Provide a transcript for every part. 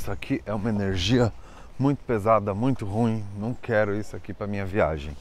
isso aqui é uma energia muito pesada, muito ruim. Não quero isso aqui para minha viagem.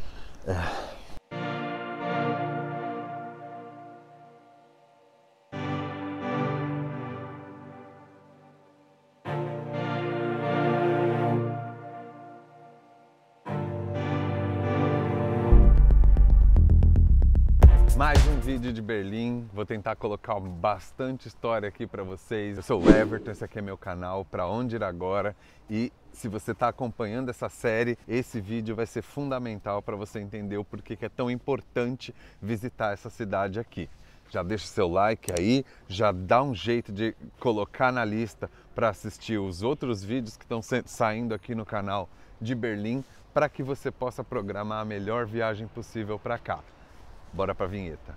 Mais um vídeo de Berlim, vou tentar colocar bastante história aqui para vocês. Eu sou o Everton, esse aqui é meu canal, Pra Onde Ir Agora, e se você está acompanhando essa série, esse vídeo vai ser fundamental para você entender o porquê que é tão importante visitar essa cidade aqui. Já deixa o seu like aí, já dá um jeito de colocar na lista para assistir os outros vídeos que estão saindo aqui no canal de Berlim, para que você possa programar a melhor viagem possível para cá. Bora pra vinheta.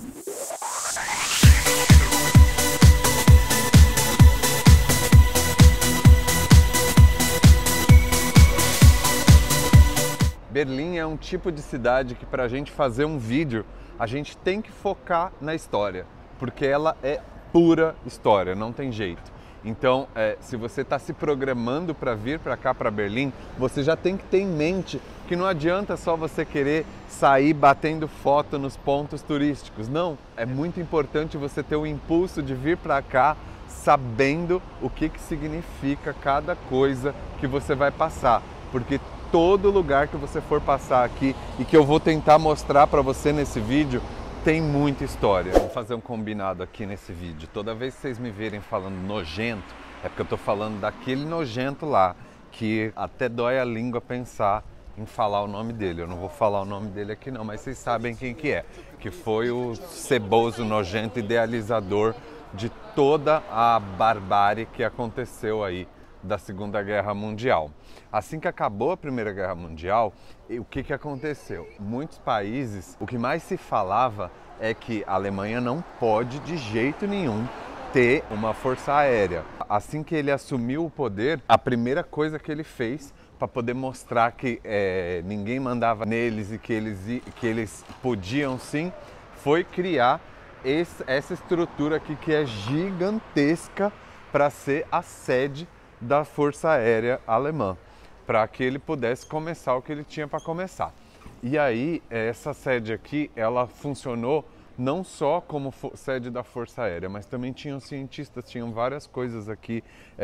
Berlim é um tipo de cidade que, para a gente fazer um vídeo, a gente tem que focar na história, porque ela é pura história, não tem jeito. Então, se você está se programando para vir para cá, para Berlim, você já tem que ter em mente que não adianta só você querer sair batendo foto nos pontos turísticos. Não, é muito importante você ter o impulso de vir para cá sabendo o que significa cada coisa que você vai passar. Porque todo lugar que você for passar aqui e que eu vou tentar mostrar para você nesse vídeo, tem muita história. Vou fazer um combinado aqui nesse vídeo. Toda vez que vocês me verem falando nojento, é porque eu estou falando daquele nojento lá, que até dói a língua pensar em falar o nome dele. Eu não vou falar o nome dele aqui não, mas vocês sabem quem que é. Que foi o ceboso, nojento, idealizador de toda a barbárie que aconteceu aí da Segunda Guerra Mundial. Assim que acabou a Primeira Guerra Mundial, o que aconteceu? Muitos países, o que mais se falava é que a Alemanha não pode de jeito nenhum ter uma força aérea. Assim que ele assumiu o poder, a primeira coisa que ele fez para poder mostrar que ninguém mandava neles e que eles podiam sim, foi criar essa estrutura aqui que é gigantesca para ser a sede da Força Aérea Alemã, para que ele pudesse começar o que ele tinha para começar. E aí, essa sede aqui, ela funcionou não só como sede da Força Aérea, mas também tinham cientistas, tinham várias coisas aqui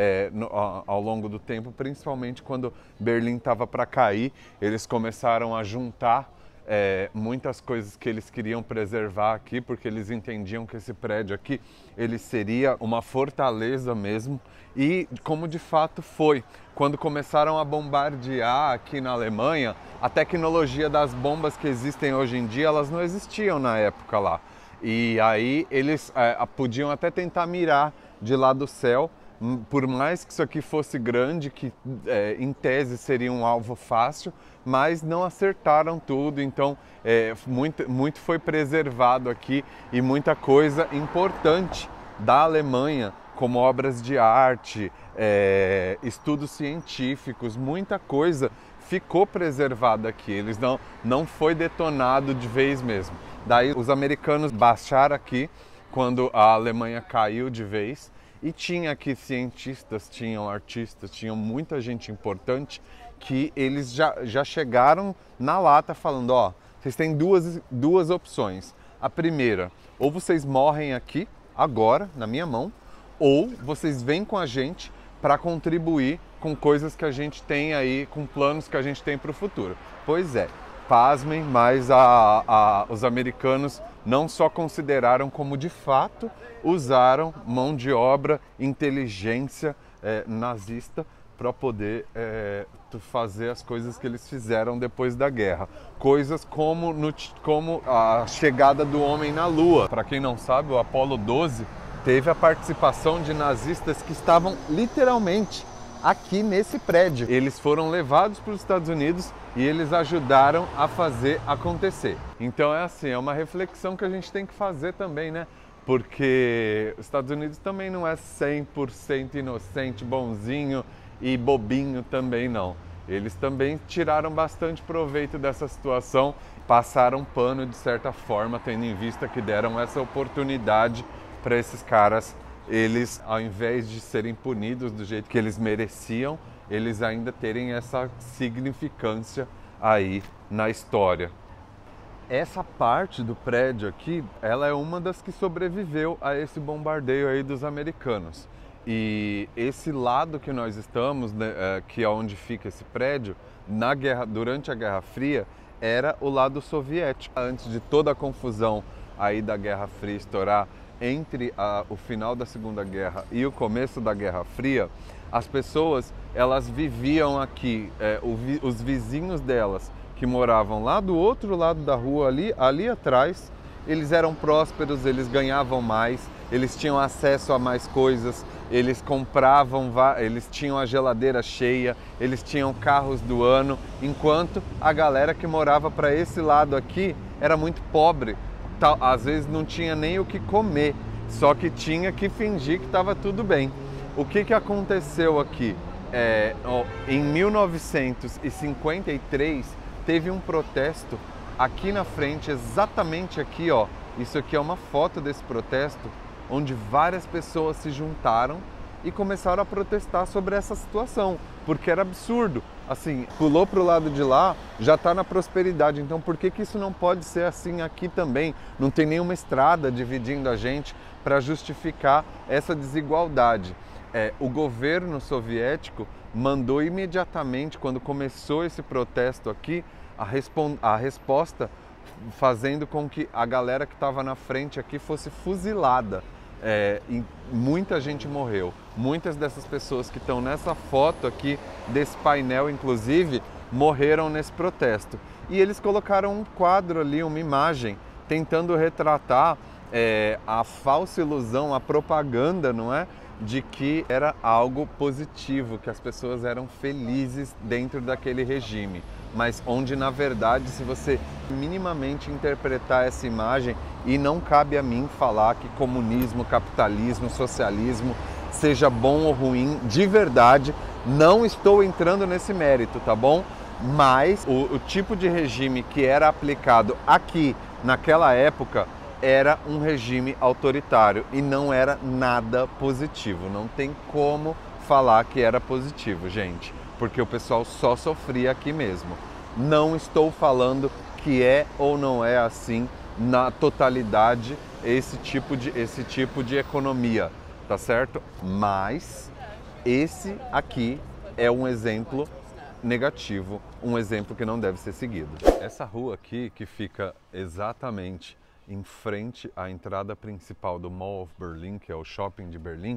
ao longo do tempo, principalmente quando Berlim estava para cair, eles começaram a juntar muitas coisas que eles queriam preservar aqui, porque eles entendiam que esse prédio aqui, ele seria uma fortaleza mesmo, e como de fato foi. Quando começaram a bombardear aqui na Alemanha, a tecnologia das bombas que existem hoje em dia, elas não existiam na época lá. E aí eles podiam até tentar mirar de lá do céu, por mais que isso aqui fosse grande, que em tese seria um alvo fácil, mas não acertaram tudo, então muito foi preservado aqui e muita coisa importante da Alemanha, como obras de arte, estudos científicos, muita coisa ficou preservada aqui, eles não foi detonado de vez mesmo. Daí os americanos baixaram aqui quando a Alemanha caiu de vez, e tinha aqui cientistas, tinham artistas, tinham muita gente importante que eles já chegaram na lata falando, ó, vocês têm duas opções. A primeira, ou vocês morrem aqui, agora, na minha mão, ou vocês vêm com a gente para contribuir com coisas que a gente tem aí, com planos que a gente tem para o futuro. Pois é, pasmem, mas os americanos não só consideraram, como de fato usaram mão de obra, inteligência nazista para poder fazer as coisas que eles fizeram depois da guerra. Coisas como a chegada do homem na Lua. Para quem não sabe, o Apollo 12 teve a participação de nazistas que estavam literalmente aqui nesse prédio. Eles foram levados para os Estados Unidos e eles ajudaram a fazer acontecer. Então é assim, é uma reflexão que a gente tem que fazer também, né? Porque os Estados Unidos também não é 100% inocente, bonzinho e bobinho também não. Eles também tiraram bastante proveito dessa situação, passaram pano de certa forma, tendo em vista que deram essa oportunidade para esses caras eles, ao invés de serem punidos do jeito que eles mereciam, eles ainda terem essa significância aí na história. Essa parte do prédio aqui, ela é uma das que sobreviveu a esse bombardeio aí dos americanos. E esse lado que nós estamos, né, que é onde fica esse prédio, durante a Guerra Fria, era o lado soviético. Antes de toda a confusão aí da Guerra Fria estourar entre o final da Segunda Guerra e o começo da Guerra Fria, as pessoas, elas viviam aqui, os vizinhos delas, que moravam lá do outro lado da rua, ali atrás, eles eram prósperos, eles ganhavam mais, eles tinham acesso a mais coisas, eles compravam, eles tinham a geladeira cheia, eles tinham carros do ano, enquanto a galera que morava para esse lado aqui era muito pobre, às vezes não tinha nem o que comer, só que tinha que fingir que estava tudo bem. O que aconteceu aqui? Em 1953, teve um protesto aqui na frente, exatamente aqui, ó. Isso aqui é uma foto desse protesto, onde várias pessoas se juntaram e começaram a protestar sobre essa situação, porque era absurdo. Assim, pulou para o lado de lá, já está na prosperidade, então por que isso não pode ser assim aqui também? Não tem nenhuma estrada dividindo a gente para justificar essa desigualdade. O governo soviético mandou imediatamente, quando começou esse protesto aqui, a resposta fazendo com que a galera que estava na frente aqui fosse fuzilada. E muita gente morreu. Muitas dessas pessoas que estão nessa foto aqui, desse painel inclusive, morreram nesse protesto. E eles colocaram um quadro ali, uma imagem, tentando retratar a falsa ilusão, a propaganda, não é? De que era algo positivo, que as pessoas eram felizes dentro daquele regime. Mas onde, na verdade, se você minimamente interpretar essa imagem, e não cabe a mim falar que comunismo, capitalismo, socialismo seja bom ou ruim, de verdade, não estou entrando nesse mérito, tá bom? Mas o tipo de regime que era aplicado aqui, naquela época, era um regime autoritário e não era nada positivo. Não tem como falar que era positivo, gente, porque o pessoal só sofria aqui mesmo. Não estou falando que é ou não é assim na totalidade esse tipo de economia, tá certo? Mas esse aqui é um exemplo negativo, um exemplo que não deve ser seguido. Essa rua aqui, que fica exatamente em frente à entrada principal do Mall of Berlin, que é o shopping de Berlim,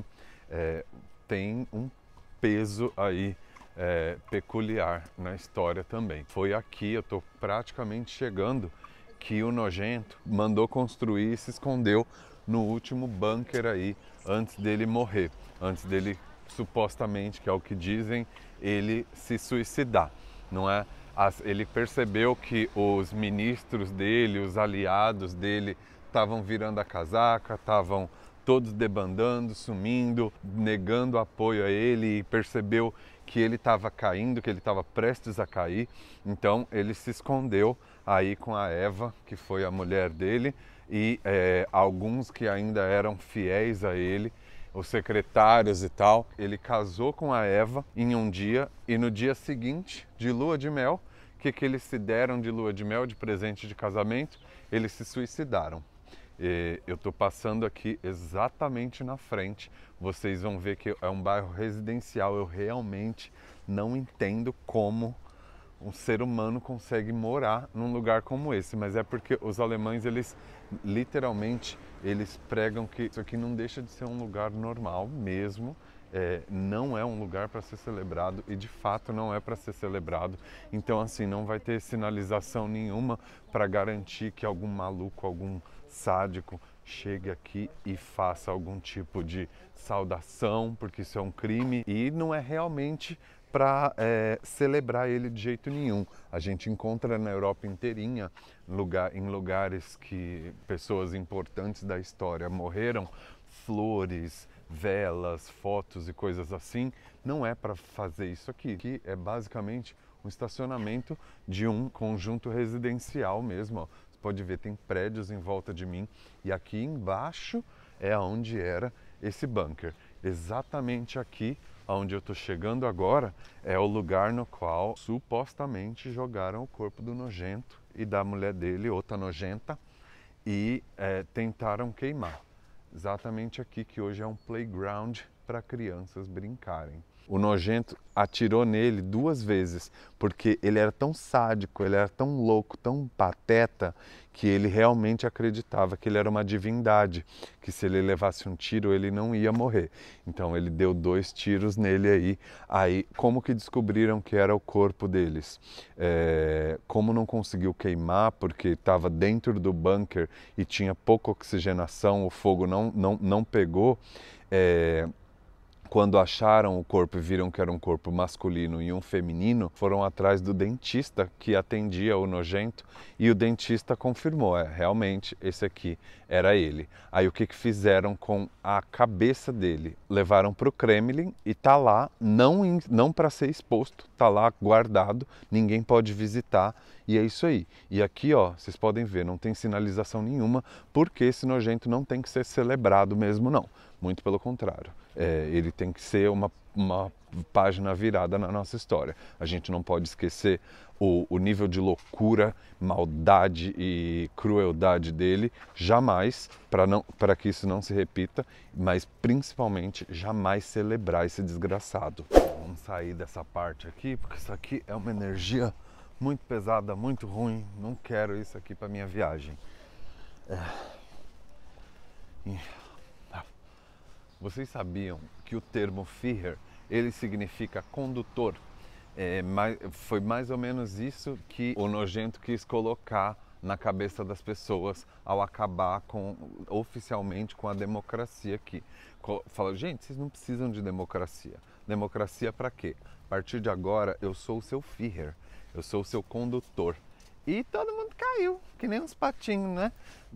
tem um peso aí peculiar na história também. Foi aqui, eu estou praticamente chegando, que o nojento mandou construir e se escondeu no último bunker aí, antes dele morrer, antes dele, supostamente, que é o que dizem, ele se suicidar, não é? Ele percebeu que os ministros dele, os aliados dele, estavam virando a casaca, estavam todos debandando, sumindo, negando apoio a ele, e percebeu que ele estava caindo, que ele estava prestes a cair. Então ele se escondeu aí com a Eva, que foi a mulher dele, e alguns que ainda eram fiéis a ele, os secretários e tal. Ele casou com a Eva em um dia, e no dia seguinte, de lua de mel, que eles se deram de lua de mel, de presente de casamento? Eles se suicidaram. Eu estou passando aqui exatamente na frente, vocês vão ver que é um bairro residencial. Eu realmente não entendo como um ser humano consegue morar num lugar como esse, mas é porque os alemães, eles literalmente, eles pregam que isso aqui não deixa de ser um lugar normal mesmo. Não é um lugar para ser celebrado, e de fato não é para ser celebrado. Então, assim, não vai ter sinalização nenhuma para garantir que algum maluco, algum sádico chegue aqui e faça algum tipo de saudação, porque isso é um crime e não é realmente para celebrar ele de jeito nenhum. A gente encontra na Europa inteirinha, em lugares que pessoas importantes da história morreram, flores, velas, fotos e coisas assim. Não é para fazer isso aqui. Aqui é basicamente um estacionamento de um conjunto residencial mesmo, ó. Você pode ver, tem prédios em volta de mim, e aqui embaixo é onde era esse bunker. Exatamente aqui, onde eu estou chegando agora, é o lugar no qual supostamente jogaram o corpo do nojento e da mulher dele, outra nojenta, e tentaram queimar. Exatamente aqui, que hoje é um playground para crianças brincarem. O nojento atirou nele 2 vezes, porque ele era tão sádico, ele era tão louco, tão pateta, que ele realmente acreditava que ele era uma divindade, que se ele levasse um tiro ele não ia morrer. Então ele deu 2 tiros nele aí. Aí como que descobriram que era o corpo deles? Como não conseguiu queimar, porque estava dentro do bunker e tinha pouca oxigenação, o fogo não pegou, quando acharam o corpo e viram que era um corpo masculino e um feminino, foram atrás do dentista que atendia o nojento e o dentista confirmou, realmente esse aqui era ele. Aí o que fizeram com a cabeça dele? Levaram para o Kremlin e tá lá, não para ser exposto, tá lá guardado, ninguém pode visitar. E é isso aí. E aqui, ó, vocês podem ver, não tem sinalização nenhuma, porque esse nojento não tem que ser celebrado mesmo, não. Muito pelo contrário. Ele tem que ser uma página virada na nossa história. A gente não pode esquecer o nível de loucura, maldade e crueldade dele, jamais, para que isso não se repita, mas principalmente jamais celebrar esse desgraçado. Vamos sair dessa parte aqui, porque isso aqui é uma energia muito pesada, muito ruim. Não quero isso aqui para minha viagem. Vocês sabiam que o termo Führer, ele significa condutor? Foi mais ou menos isso que o nojento quis colocar na cabeça das pessoas ao acabar oficialmente com a democracia aqui. Falou, gente, vocês não precisam de democracia. Democracia para quê? A partir de agora eu sou o seu Führer, eu sou o seu condutor. E todo mundo caiu, que nem uns patinhos, né?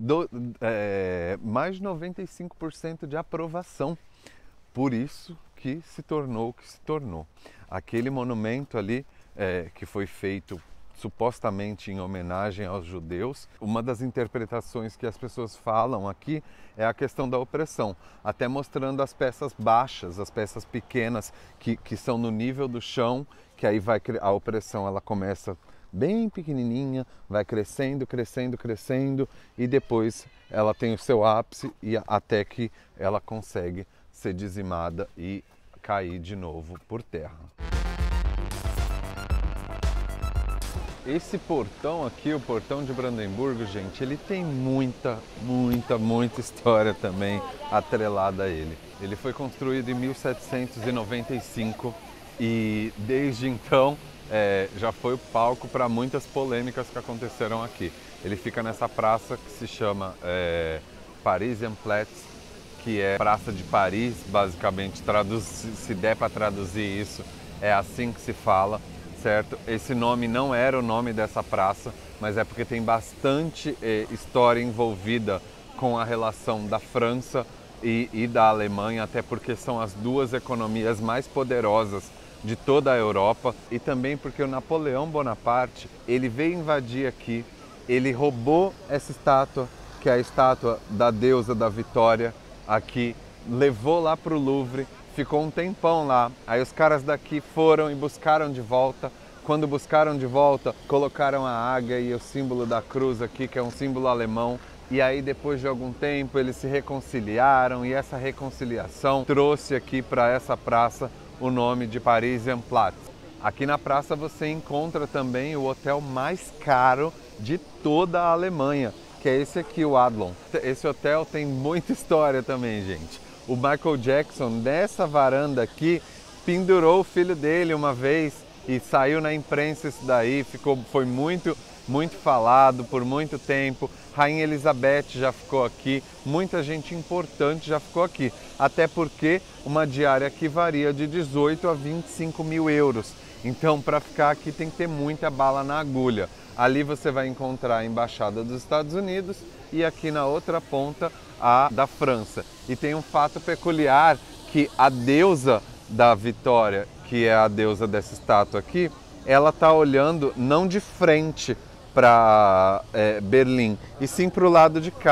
Mais de 95% de aprovação. Por isso que se tornou o que se tornou. Aquele monumento ali, que foi feito supostamente em homenagem aos judeus, uma das interpretações que as pessoas falam aqui é a questão da opressão, até mostrando as peças baixas, as peças pequenas que são no nível do chão, que aí a opressão ela começa bem pequenininha, vai crescendo, crescendo, crescendo e depois ela tem o seu ápice e até que ela consegue ser dizimada e cair de novo por terra. Esse portão aqui, o portão de Brandemburgo, gente, ele tem muita história também atrelada a ele. Ele foi construído em 1795 e desde então já foi o palco para muitas polêmicas que aconteceram aqui. Ele fica nessa praça que se chama Parisienplatz, que é Praça de Paris, basicamente, se der para traduzir isso, é assim que se fala, certo? Esse nome não era o nome dessa praça, mas é porque tem bastante história envolvida com a relação da França e da Alemanha, até porque são as 2 economias mais poderosas de toda a Europa, e também porque o Napoleão Bonaparte, ele veio invadir aqui, ele roubou essa estátua, que é a estátua da deusa da vitória, aqui, levou lá para o Louvre, ficou um tempão lá, aí os caras daqui foram e buscaram de volta. Quando buscaram de volta, colocaram a águia e o símbolo da cruz aqui, que é um símbolo alemão, e aí depois de algum tempo eles se reconciliaram, e essa reconciliação trouxe aqui para essa praça o nome de Parisienplatz. Aqui na praça você encontra também o hotel mais caro de toda a Alemanha, que é esse aqui, o Adlon. Esse hotel tem muita história também, gente. O Michael Jackson, nessa varanda aqui, pendurou o filho dele uma vez e saiu na imprensa isso daí, foi muito falado por muito tempo. Rainha Elizabeth já ficou aqui, muita gente importante já ficou aqui, até porque uma diária aqui varia de 18 a 25 mil euros. Então, para ficar aqui tem que ter muita bala na agulha. Ali você vai encontrar a Embaixada dos Estados Unidos e aqui na outra ponta a da França. E tem um fato peculiar que a deusa da vitória, que é a deusa dessa estátua aqui, ela está olhando não de frente para Berlim, e sim para o lado de cá,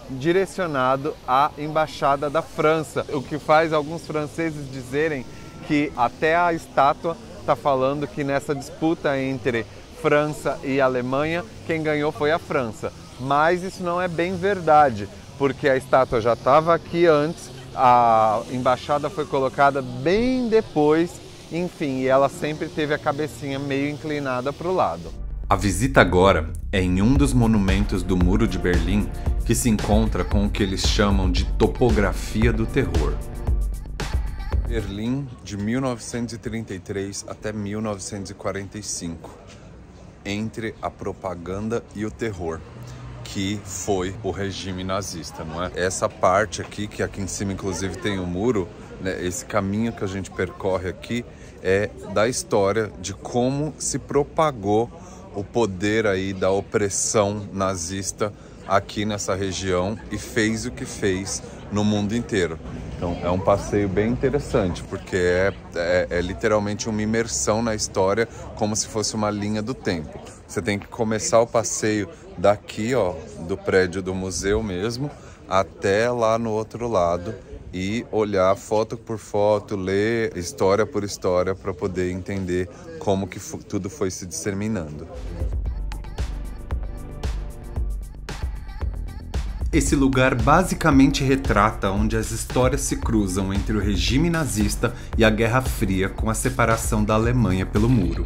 direcionado à Embaixada da França, o que faz alguns franceses dizerem que até a estátua está falando que nessa disputa entre França e Alemanha, quem ganhou foi a França. Mas isso não é bem verdade, porque a estátua já estava aqui antes, a embaixada foi colocada bem depois, enfim, e ela sempre teve a cabecinha meio inclinada para o lado. A visita agora é em um dos monumentos do Muro de Berlim que se encontra com o que eles chamam de topografia do terror. Berlim de 1933 até 1945, entre a propaganda e o terror, que foi o regime nazista, não é? Essa parte aqui, que aqui em cima inclusive tem o muro, né, esse caminho que a gente percorre aqui é da história de como se propagou o poder aí da opressão nazista aqui nessa região e fez o que fez no mundo inteiro. Então é um passeio bem interessante, porque é literalmente uma imersão na história, como se fosse uma linha do tempo. Você tem que começar o passeio daqui, ó, do prédio do museu mesmo, até lá no outro lado e olhar foto por foto, ler história por história para poder entender como que tudo foi se disseminando. Esse lugar basicamente retrata onde as histórias se cruzam entre o regime nazista e a Guerra Fria com a separação da Alemanha pelo muro.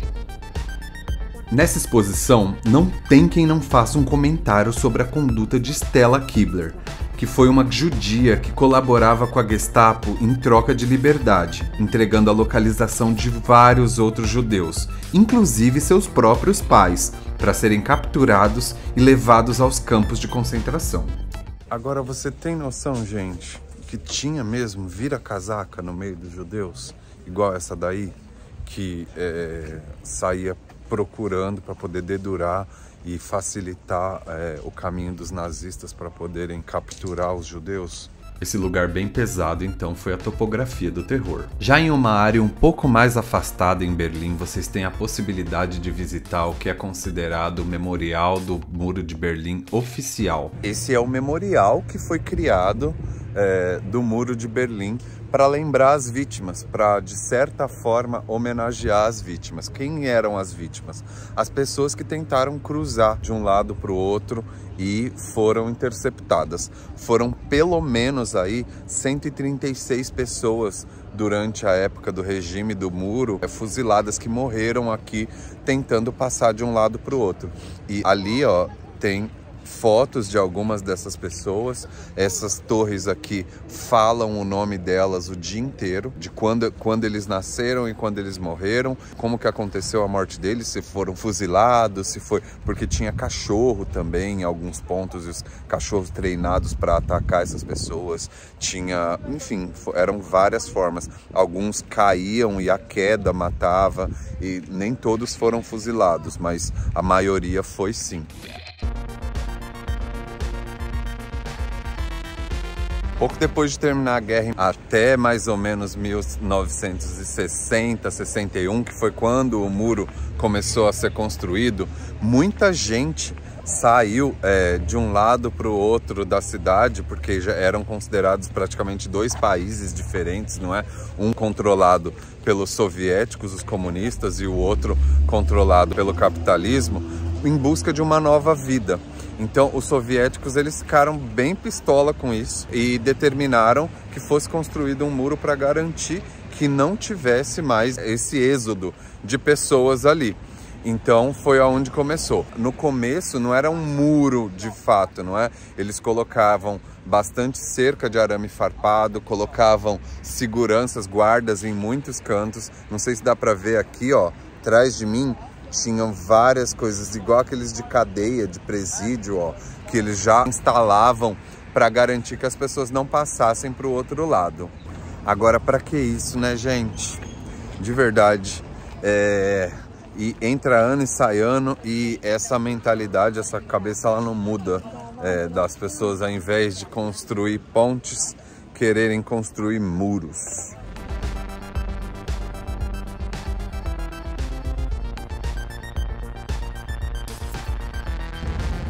Nessa exposição, não tem quem não faça um comentário sobre a conduta de Stella Kibler, que foi uma judia que colaborava com a Gestapo em troca de liberdade, entregando a localização de vários outros judeus, inclusive seus próprios pais, para serem capturados e levados aos campos de concentração. Agora, você tem noção, gente, que tinha mesmo vira-casaca no meio dos judeus, igual essa daí, que saía procurando para poder dedurar e facilitar o caminho dos nazistas para poderem capturar os judeus? Esse lugar bem pesado, então, foi a topografia do terror. Já em uma área um pouco mais afastada em Berlim, vocês têm a possibilidade de visitar o que é considerado o Memorial do Muro de Berlim oficial. Esse é o memorial que foi criado do Muro de Berlim para lembrar as vítimas, para, de certa forma, homenagear as vítimas. Quem eram as vítimas? As pessoas que tentaram cruzar de um lado para o outro e foram interceptadas. Foram pelo menos aí 136 pessoas durante a época do regime do muro, fuziladas, que morreram aqui tentando passar de um lado para o outro. E ali, ó, tem fotos de algumas dessas pessoas. Essas torres aqui falam o nome delas o dia inteiro, de quando eles nasceram e quando eles morreram, como que aconteceu a morte deles, se foram fuzilados, se foi porque tinha cachorro também em alguns pontos, e os cachorros treinados para atacar essas pessoas. Tinha, enfim, eram várias formas. Alguns caíam e a queda matava, e nem todos foram fuzilados, mas a maioria foi sim. Pouco depois de terminar a guerra, até mais ou menos 1960, 61, que foi quando o muro começou a ser construído, muita gente saiu de um lado para o outro da cidade, porque já eram considerados praticamente dois países diferentes, não é? Um controlado pelos soviéticos, os comunistas, e o outro controlado pelo capitalismo, em busca de uma nova vida. Então, os soviéticos, eles ficaram bem pistola com isso e determinaram que fosse construído um muro para garantir que não tivesse mais esse êxodo de pessoas ali. Então, foi aonde começou. No começo, não era um muro de fato, não é? Eles colocavam bastante cerca de arame farpado, colocavam seguranças, guardas em muitos cantos. Não sei se dá para ver aqui, ó, atrás de mim, tinham várias coisas, igual aqueles de cadeia, de presídio, ó, que eles já instalavam para garantir que as pessoas não passassem para o outro lado. Agora, para que isso, né, gente? De verdade, e entra ano e sai ano, e essa mentalidade, essa cabeça, ela não muda das pessoas, ao invés de construir pontes, quererem construir muros.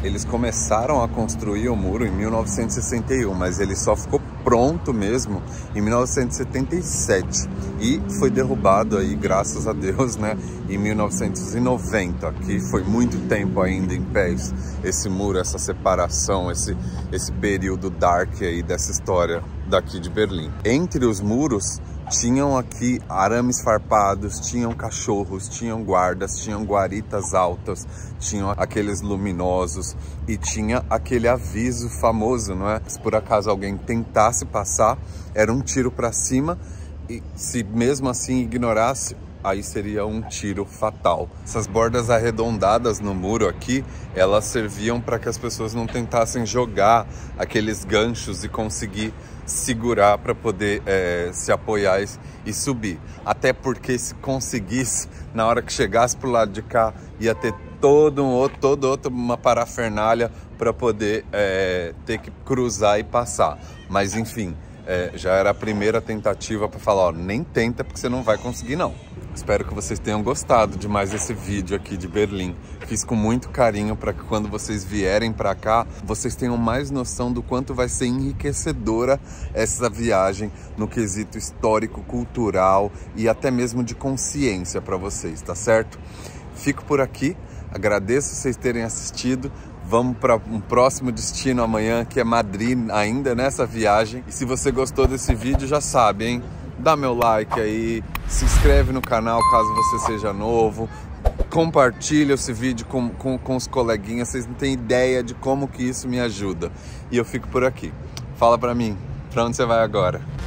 Eles começaram a construir o muro em 1961, mas ele só ficou pronto mesmo em 1977 e foi derrubado aí, graças a Deus, né, em 1990, que foi muito tempo ainda em pé esse muro, essa separação, esse período dark aí dessa história daqui de Berlim. Entre os muros tinham aqui arames farpados, tinham cachorros, tinham guardas, tinham guaritas altas, tinham aqueles luminosos e tinha aquele aviso famoso, não é? Se por acaso alguém tentasse passar, era um tiro para cima e se mesmo assim ignorasse, aí seria um tiro fatal. Essas bordas arredondadas no muro aqui, elas serviam para que as pessoas não tentassem jogar aqueles ganchos e conseguir segurar para poder se apoiar e subir. Até porque se conseguisse, na hora que chegasse pro lado de cá, ia ter toda uma parafernália para poder ter que cruzar e passar. Mas enfim, já era a primeira tentativa para falar, ó, nem tenta porque você não vai conseguir não. Espero que vocês tenham gostado de mais esse vídeo aqui de Berlim. Fiz com muito carinho para que quando vocês vierem para cá, vocês tenham mais noção do quanto vai ser enriquecedora essa viagem no quesito histórico, cultural e até mesmo de consciência para vocês, tá certo? Fico por aqui, agradeço vocês terem assistido. Vamos para um próximo destino amanhã, que é Madrid ainda nessa viagem. E se você gostou desse vídeo, já sabe, hein? Dá meu like aí, se inscreve no canal caso você seja novo, compartilha esse vídeo com os coleguinhas, vocês não têm ideia de como que isso me ajuda. E eu fico por aqui. Fala pra mim, pra onde você vai agora?